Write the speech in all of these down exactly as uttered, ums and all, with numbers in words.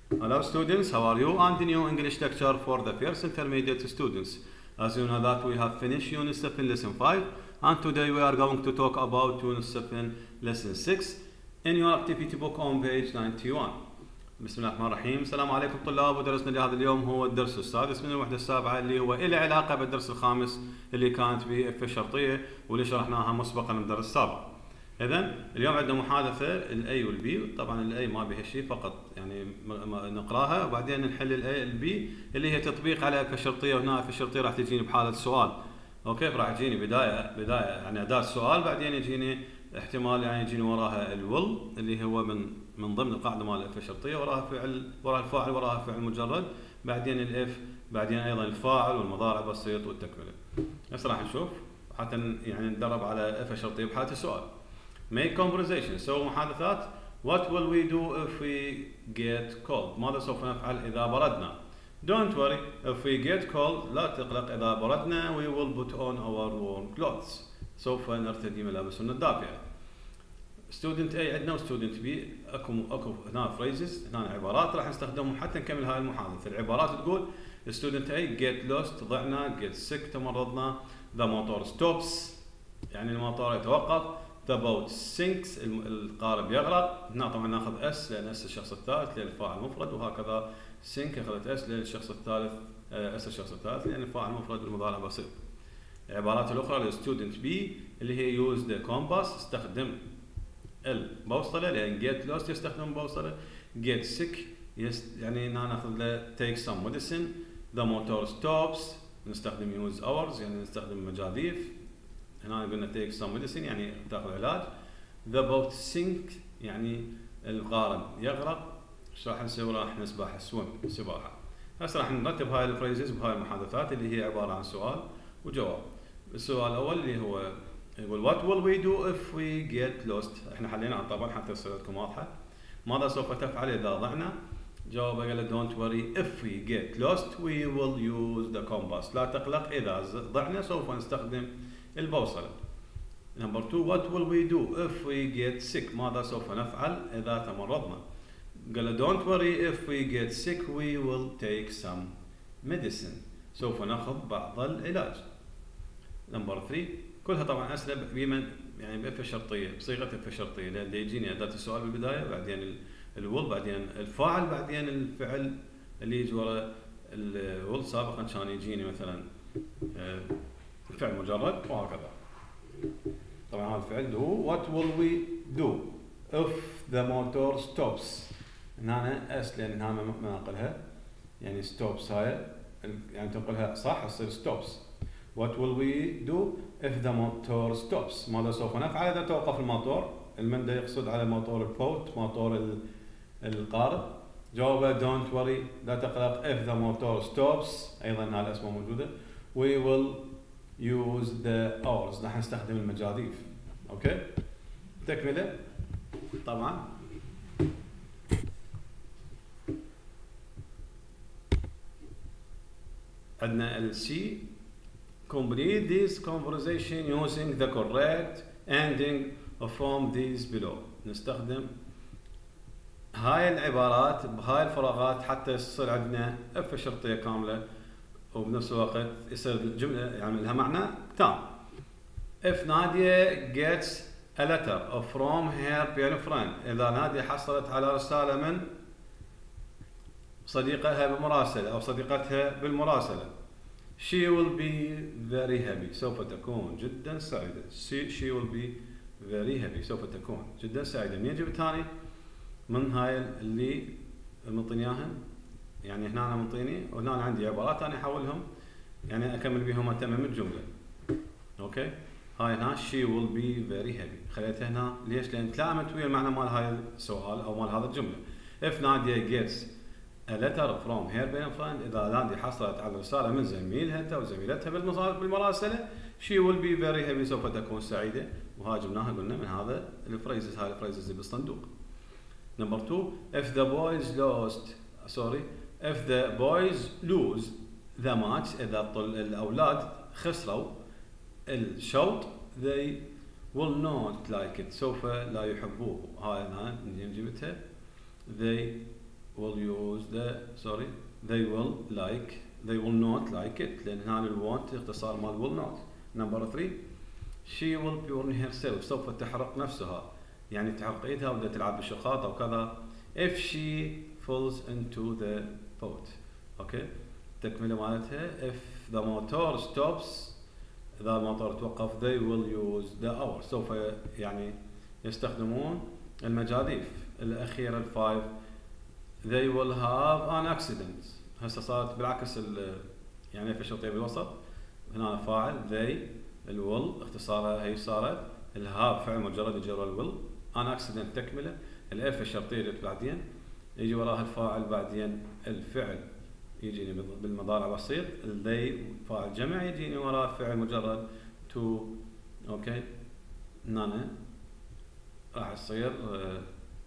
Hello students, how are you? And the new English lecture for the first intermediate students. As you know that we have finished Unit seven Lesson five, and today we are going to talk about Unit seven Lesson six in your activity book on page ninety-one. بسم الله الرحمن الرحيم. السلام عليكم طلاب، ودرسنا لهذا اليوم هو الدرس السادس من الوحدة السابعة اللي هو له علاقة بالدرس الخامس اللي كانت به اف الشرطية واللي شرحناها مسبقا من الدرس السابق. إذن اليوم عندنا محادثة الاي والبي، طبعا الاي ما بها شيء فقط يعني نقراها وبعدين نحل الاي البي اللي هي تطبيق على اف الشرطية، وهنا اف الشرطية راح تجيني بحالة سؤال. اوكي، راح يجيني بداية بداية يعني أداة السؤال، بعدين يجيني احتمال يعني يجيني وراها الول اللي هو من من ضمن القاعده مال الاف الشرطيه، وراها فعل، وراها الفاعل، وراها فعل مجرد، بعدين الاف، بعدين ايضا الفاعل والمضارع بسيط والتكمله. هسه راح نشوف حتى يعني ندرب على اف الشرطيه بحاله السؤال. make conversation، سووا محادثات. what will we do if we get cold؟ ماذا سوف نفعل اذا بردنا؟ don't worry if we get cold، لا تقلق اذا بردنا. we will put on our warm clothes، سوف نرتدي ملابسنا الدافئه. student A عندنا و student B، اكو اكو هنا phrases، هنا عبارات راح نستخدمهم حتى نكمل هاي المحادثه. العبارات تقول student A get lost ضعنا، get sick تمرضنا، the motor stops يعني الموتور يتوقف، the boat sinks القارب يغرق. هنا طبعا ناخذ اس لان اس الشخص الثالث لان الفاعل مفرد، وهكذا sink اخذت اس لان الشخص الثالث اس الشخص الثالث لان الفاعل مفرد بالمضارع بسيط. العبارات الاخرى للستودنت B اللي هي use the compass، استخدم البوصلة، لأن get lost يستخدم البوصلة. get sick يست يعني هنا ناخذ له take some medicine. the motor stops نستخدم use hours يعني نستخدم مجاديف. هنا قلنا take some medicine يعني تاخذ علاج. the boat sink يعني القارب يغرق. ايش راح نسوي؟ راح نسبح swim سباحة. هسه راح نرتب هاي الفريزز بهاي المحادثات اللي هي عبارة عن سؤال وجواب. السؤال الأول اللي هو يقول what will we do if we get lost؟ احنا حلينا طبعا حتى تصير لكم واضحه. ماذا سوف تفعل اذا ضعنا؟ جاوب قال don't worry if we get lost we will use the compass، لا تقلق اذا ضعنا سوف نستخدم البوصله. نمبر two what will we do if we get sick؟ ماذا سوف نفعل اذا تمرضنا؟ قال don't worry if we get sick we will take some medicine، سوف ناخذ بعض العلاج. نمبر three كلها طبعا اسئله بمن يعني باف الشرطيه، بصيغه اف الشرطيه، لان يجيني اداه السؤال بالبدايه، بعدين الول، بعدين الفاعل، بعدين الفعل اللي يجي ورا الول. سابقا كان يجيني مثلا فعل مجرد وهكذا. طبعا هذا الفعل هو what will we do if the motor stops. هنا اس لان هنا ما نقلها يعني stops، هاي يعني تنقلها صح تصير stops. what will we do if the motor stops؟ ماذا سوف نفعل إذا توقف الموتور؟ المن ده يقصد على موتور البوت، موتور القارب. جوابه don't worry لا تقلق if the motor stops، أيضا هاي الأسماء موجودة. we will use the hours، راح نستخدم المجاديف. أوكي، تكملة طبعا. عندنا ال C complete this conversation using the correct ending from these below. نستخدم هاي العبارات بهاي الفراغات حتى يصير عندنا اف شرطية كاملة، وبنفس الوقت يصير الجملة يعني لها معنى تام. if نادية gets a letter from her best friend، إذا نادية حصلت على رسالة من صديقها بالمراسلة أو صديقتها بالمراسلة. she will be very happy، سوف تكون جدا سعيدة. she, she will be very happy، سوف تكون جدا سعيدة. منين جبت هاني؟ من هاي اللي منطيني اياهن، يعني هنا انا منطيني وهنا أنا عندي عبارات انا احولهم يعني اكمل بهم اتمم الجملة. اوكي، هاي هنا she will be very happy خليتها هنا ليش؟ لان تلائمت ويا المعنى مال هاي السؤال او مال هذا الجملة. if نادية gets a letter from her best friend، إذا نادية حصلت على رسالة من زميلها أو زميلتها بالمراسلة she will be very happy سوف تكون سعيدة، وهاي جبناها قلنا من هذا الفريزز، هاي الفريزز اللي بالصندوق. نمبر two if the boys lost sorry if the boys lose the match، إذا الأولاد خسروا الشوط they will not like it، سوف لا يحبوه. هاي أنا جبتها they will use the sorry they will like they will not like it لأن هنا ال want اختصار مال will not. number three she will burn herself سوف تحرق نفسها يعني تحرق ايدها وبدها تلعب بالشخاط او كذا if she falls into the pot. اوكي تكملة مالتها if the motor stops إذا الموتور توقف they will use the hour سوف يعني يستخدمون المجاديف. الأخيرة الفايف they will have an accident هسه صارت بالعكس يعني في الشرطية بالوسط هنا فاعل they ال will اختصارها هي صارت الهاف فعل مجرد يجي ورا ال will an accident تكملة الاف الشرطية جت بعدين يجي وراها الفاعل بعدين الفعل يجيني بالمضارع بسيط ال they فاعل جمع يجيني وراه فعل مجرد to اوكي هنا راح يصير uh,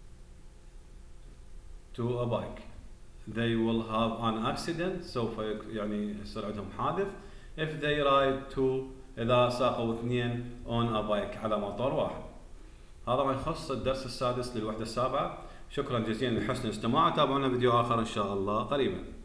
to a bike they will have an accident سوف يعني يصير عندهم حادث if they ride to إذا ساقوا اثنين on a bike على موتور واحد. هذا ما يخص الدرس السادس للوحدة السابعة. شكرا جزيلا لحسن الاستماع. تابعونا فيديو آخر إن شاء الله قريبا.